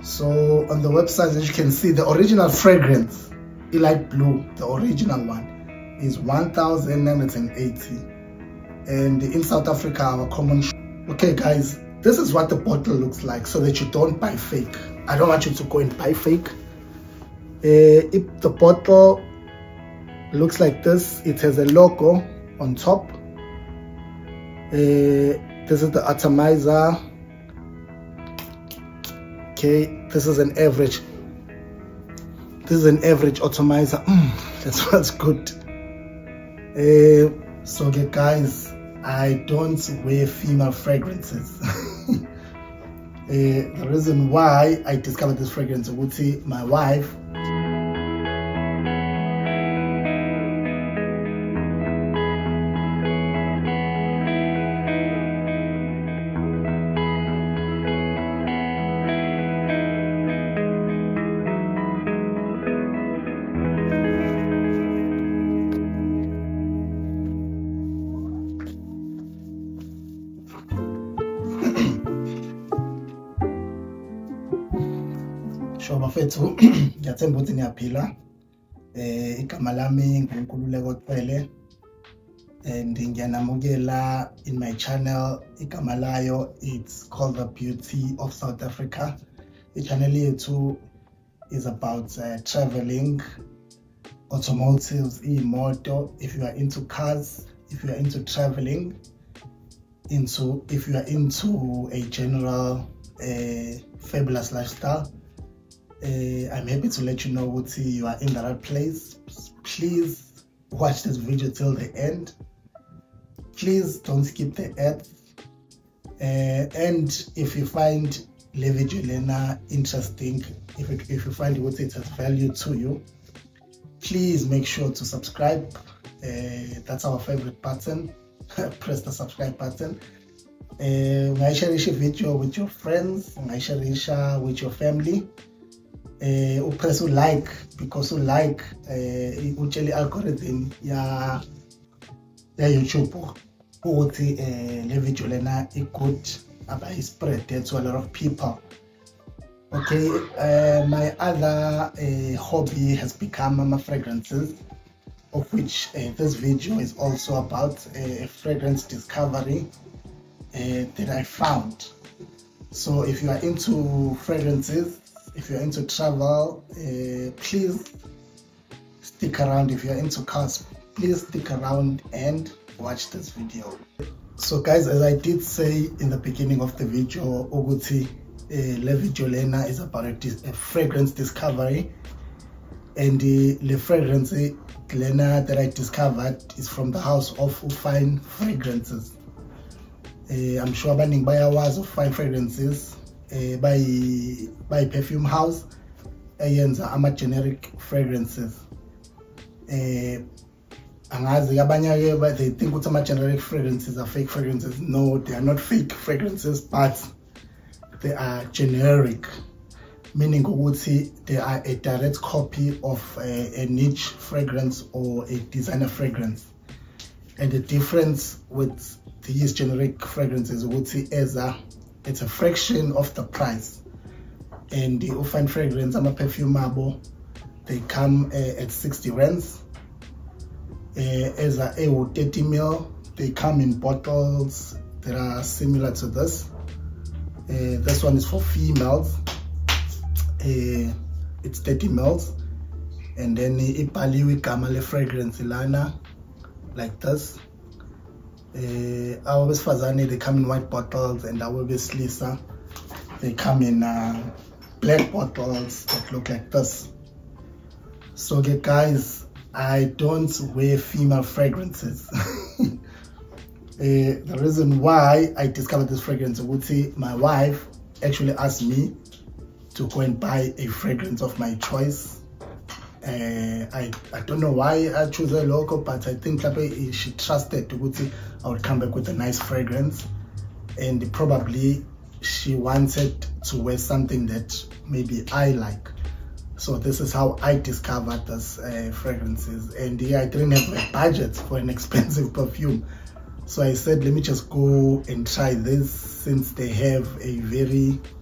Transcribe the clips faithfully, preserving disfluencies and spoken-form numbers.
So on the website, as you can see, the original fragrance, Light Blue, the original one, is one thousand nine hundred eighty, and in South Africa, our common. Okay, guys, this is what the bottle looks like, so that you don't buy fake. I don't want you to go and buy fake. Uh, if the bottle looks like this, it has a logo on top. Uh, this is the atomizer. Okay, this is an average. This is an average atomizer. Mm, that smells good. Uh, so, okay, guys, I don't wear female fragrances. uh, the reason why I discovered this fragrance would see my wife. Shoba fethu ngiyathemba ukuthi niyaphila. Eh igama lami nguNkululeko Cele and ngiyanamukela in my channel. Igama layo, it's called The Beauty of South Africa. I-channel yethu is about uh, traveling, automotives, imoto. If you are into cars, if you are into traveling, into if you are into a general uh, fabulous lifestyle, uh, I'm happy to let you know what you are in the right place. Please watch this video till the end. Please don't skip the ads. Uh, and if you find Le video lena interesting, if it, if you find what it has value to you, please make sure to subscribe. Uh, that's our favorite button. Press the subscribe button. Uh, share this video with your friends, share this with your family. Uh, press like, because you like uh, the algorithm ya ya YouTube. Ukuthi uh, le video lena it could about spread to a lot of people. Okay, uh, my other uh, hobby has become mama fragrances, of which uh, this video is also about a fragrance discovery uh, that I found. So if you are into fragrances, if you're into travel, uh, please stick around. If you're into cars, please stick around and watch this video. So guys, as I did say in the beginning of the video, Oguti uh, Le video lena is about a, a fragrance discovery, and the uh, fragrance lena that I discovered is from the house of Fine Fragrances. Uh, I'm sure abaningi bayawazi of Fine Fragrances uh, by by Perfume House eyenza ama generic fragrances. Uh, Angazi abanye ke they think ukuthi ama generic fragrances are fake fragrances. No, they are not fake fragrances, but they are generic, meaning ukuthi they are a direct copy of a, a niche fragrance or a designer fragrance. And the difference with these generic fragrances ukuthi as a it's a fraction of the price. And the Fine Fragrance, I'm a perfume abo, they come uh, at sixty rands. Uh, as a thirty mil, they come in bottles that are similar to this. Uh, this one is for females. Uh, it's thirty mils, and then ipaliwe igama le fragrance lana like this. Uh, our besifazane, they come in white bottles, and our besilisa, they come in uh, black bottles that look like this. So okay, guys, I don't wear female fragrances. uh, the reason why I discovered this fragrance would say my wife actually asked me to go and buy a fragrance of my choice. Uh, I, I don't know why I chose a logo, but I think she trusted to I would come back with a nice fragrance, and probably she wanted to wear something that maybe I like. So this is how I discovered this uh, fragrances. And yeah, I didn't have a budget for an expensive perfume, so I said let me just go and try this, since they have a very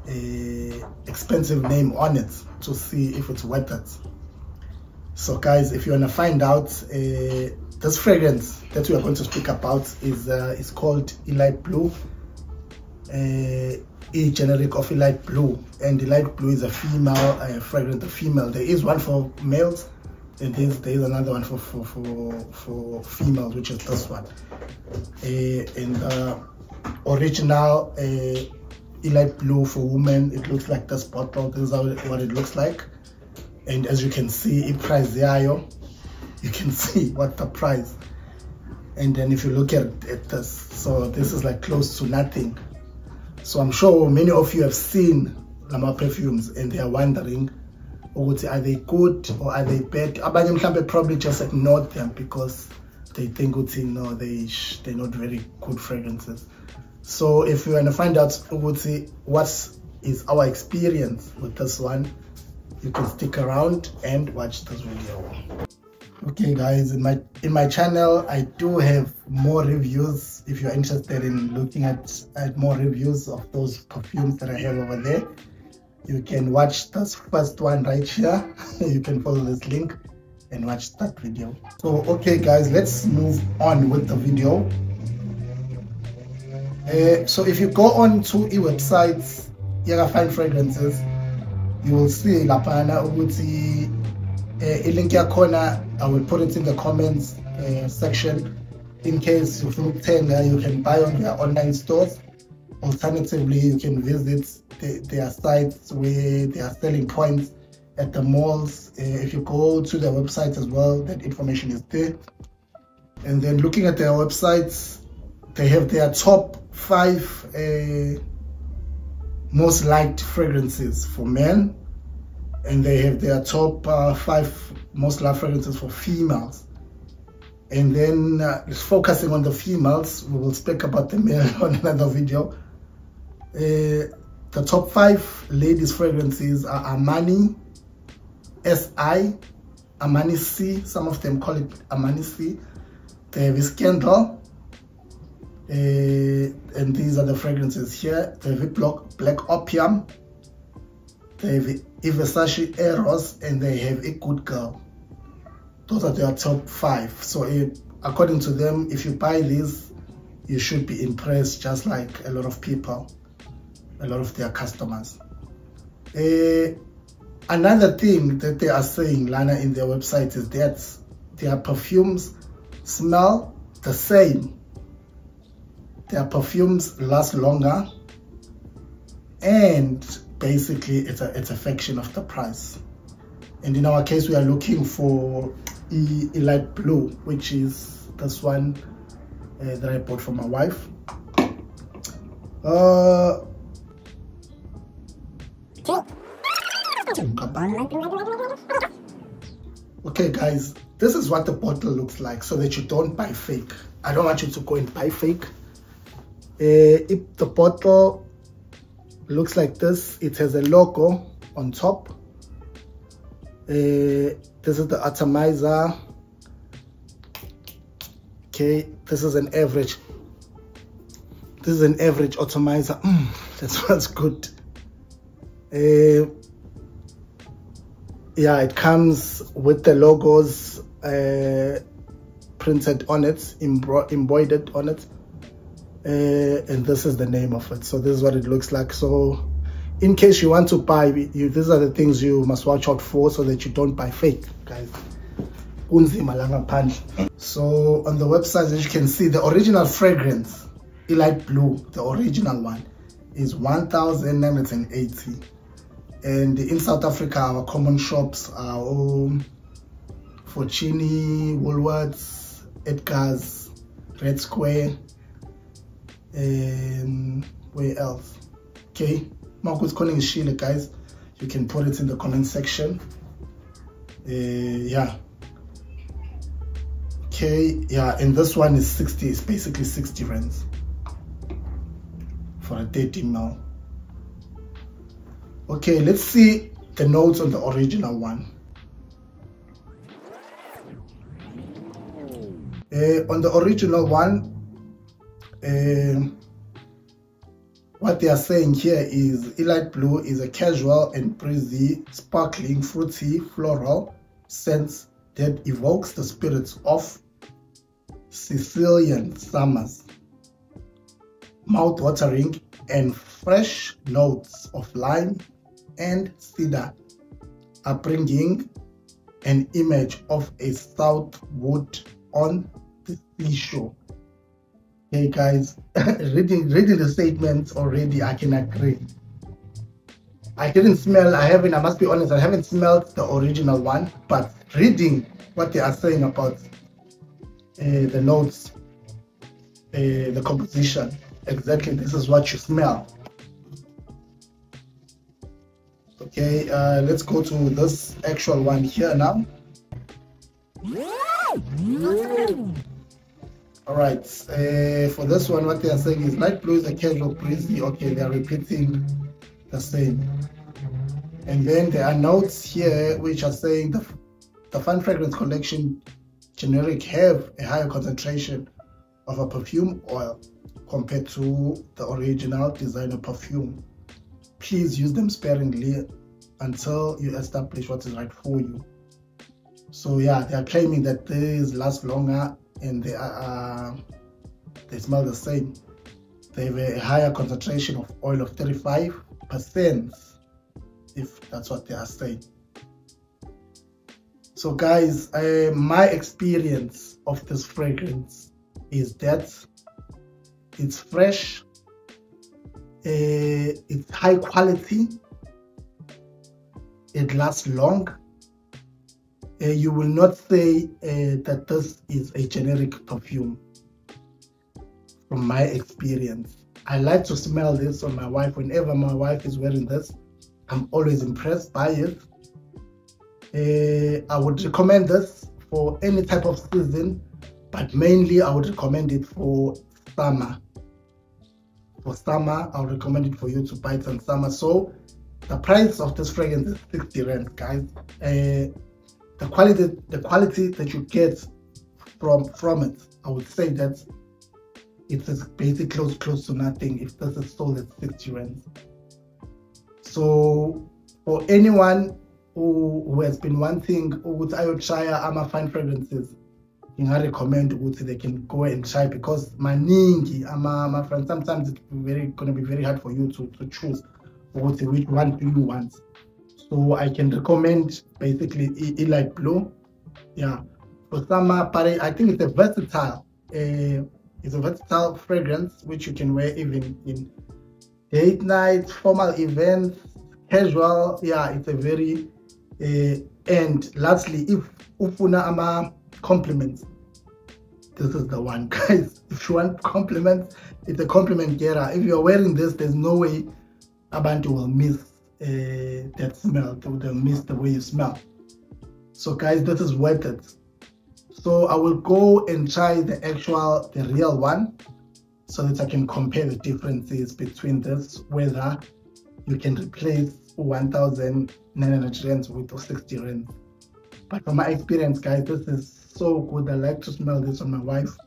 a expensive name on it to see if it's worth it. So guys, if you want to find out, uh, this fragrance that we are going to speak about is uh, is called Light Blue, uh, a generic of Light Blue, and the Light Blue is a female uh, fragrance, a female. There is one for males, and there is, there is another one for for for, for females, which is this one. Uh, and the original uh, Light Blue for women, it looks like this bottle. This is how it, what it looks like. And as you can see, in price yayo, you can see what the price. And then if you look at, at this, so this is like close to nothing. So I'm sure many of you have seen Lama perfumes and they are wondering, are they good or are they bad? Abanye probably just ignored them because they think, no, they they're not very good fragrances. So if you want to find out what is our experience with this one, you can stick around and watch this video. Okay guys, in my in my channel I do have more reviews. If you're interested in looking at, at more reviews of those perfumes that I have over there, you can watch this first one right here. You can follow this link and watch that video. So okay guys, let's move on with the video. Uh, so if you go on to e-websites, you can find fragrances. You will see lapana uguti a link corner. I will put it in the comments uh, section in case you think tenga you can buy on their online stores. Alternatively, you can visit the, their sites where they are selling points at the malls. Uh, if you go to their website as well, that information is there. And then looking at their websites, they have their top five uh, most liked fragrances for men, and they have their top uh, five most loved fragrances for females. And then uh, focusing on the females, we will speak about the male on another video. Uh, the top five ladies fragrances are Armani S I, Armani C, some of them call it Armani C. They have Scandal, uh, and these are the fragrances here. They have Black, Black Opium, they have Versace Eros, and they have A Good Girl. Those are their top five. So uh, according to them, if you buy these, you should be impressed, just like a lot of people, a lot of their customers. Uh, another thing that they are saying, Lana, in their website is that their perfumes smell the same. Their perfumes last longer, and basically it's a, it's a fraction of the price. And in our case, we are looking for E, E Light Blue, which is this one uh, that I bought for my wife. Uh, okay guys, this is what the bottle looks like, so that you don't buy fake. I don't want you to go and buy fake. Uh, if the bottle looks like this, it has a logo on top. Uh, this is the atomizer. Okay, this is an average. This is an average atomizer. Mm, that smells good. Uh, yeah, it comes with the logos uh, printed on it, embroidered on it. Uh, and this is the name of it. So this is what it looks like. So in case you want to buy, you, these are the things you must watch out for, so that you don't buy fake, guys. So on the website, as you can see, the original fragrance, Light Blue, the original one, is one thousand nine hundred eighty. And in South Africa, our common shops are all Fortini, Woolworths, Edgar's, Red Square, and where else? Okay, Marcus calling is Sheila, guys. You can put it in the comment section. Uh, yeah. Okay, yeah, and this one is sixty. It's basically sixty rands for a thirty mil. Okay, let's see the notes on the original one. Uh, on the original one, uh, what they are saying here is Light Blue is a casual and breezy, sparkling, fruity, floral scent that evokes the spirits of Sicilian summers. Mouth-watering and fresh notes of lime and cedar are bringing an image of a southwood on the seashore. Hey guys, reading reading the statements already, I can agree. I didn't smell, I haven't, I must be honest, I haven't smelled the original one, but reading what they are saying about uh, the notes, uh, the composition, exactly this is what you smell. Okay, uh, let's go to this actual one here now. Alright, uh, for this one, what they are saying is Light Blue is a casual, breezy. Okay, they are repeating the same. And then there are notes here which are saying the, the Fun Fragrance Collection generic have a higher concentration of a perfume oil compared to the original designer perfume. Please use them sparingly until you establish what is right for you. So yeah, they are claiming that these last longer and they are uh, they smell the same. They have a higher concentration of oil of thirty-five percent, if that's what they are saying. So guys, uh, my experience of this fragrance is that it's fresh, uh, it's high quality, it lasts long. Uh, you will not say uh, that this is a generic perfume. From my experience, I like to smell this on my wife. Whenever my wife is wearing this, I'm always impressed by it. uh, I would recommend this for any type of season, but mainly I would recommend it for summer. For summer, I would recommend it for you to buy it in summer. So the price of this fragrance is sixty rand, guys. Uh, the quality, the quality that you get from from it, I would say that it is basically close close to nothing if this is sold at sixty rand. So for anyone who, who has been wanting ukuthi ayotrya ama fine fragrances, I recommend ukuthi they can go and try, because maningi ama my friends, sometimes it's very gonna be very hard for you to, to choose which one do you want. So I can recommend basically Light Blue, yeah, for summer. But I think it's a versatile, uh, it's a versatile fragrance which you can wear even in date night, formal events, casual. Yeah, it's a very uh, and lastly, if ufuna ama compliments, this is the one, guys. If you want compliments, it's a compliment getter. If you're wearing this, there's no way abantu will miss uh, that smell. They'll miss the way you smell. So guys, this is worth it. So I will go and try the actual, the real one, so that I can compare the differences between this, whether you can replace one thousand nine hundred rands with sixty rands. But from my experience, guys, this is so good. I like to smell this on my wife.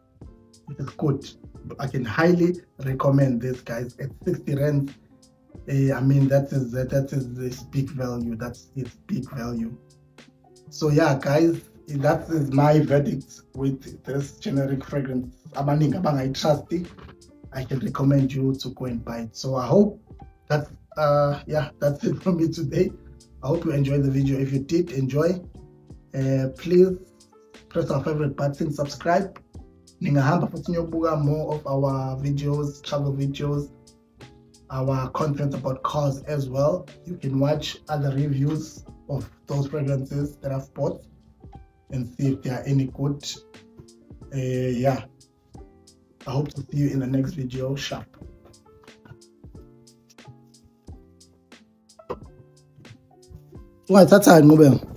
It is good. I can highly recommend this, guys. At sixty rands, uh, I mean, that is that is this big value. That's its big value. So yeah, guys, that is my verdict with this generic fragrance. Abaning abang I trust it. I can recommend you to go and buy it. So I hope that uh yeah, that's it from me today. I hope you enjoyed the video. If you did enjoy, uh, please press our favorite button, subscribe. Ningahamba futhi niyobuka more of our videos, travel videos, our content about cars as well. You can watch other reviews of those fragrances that I've bought and see if they are any good. Uh, yeah, I hope to see you in the next video. Sharp. What's that time, Mobile?